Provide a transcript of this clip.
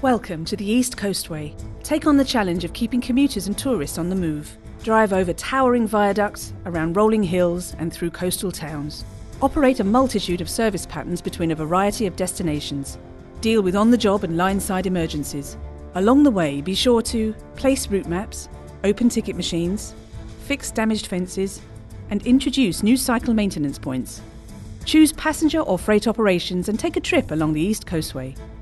Welcome to the East Coastway. Take on the challenge of keeping commuters and tourists on the move. Drive over towering viaducts, around rolling hills and through coastal towns. Operate a multitude of service patterns between a variety of destinations. Deal with on-the-job and line-side emergencies. Along the way, be sure to place route maps, open ticket machines, fix damaged fences, and introduce new cycle maintenance points. Choose passenger or freight operations and take a trip along the East Coastway.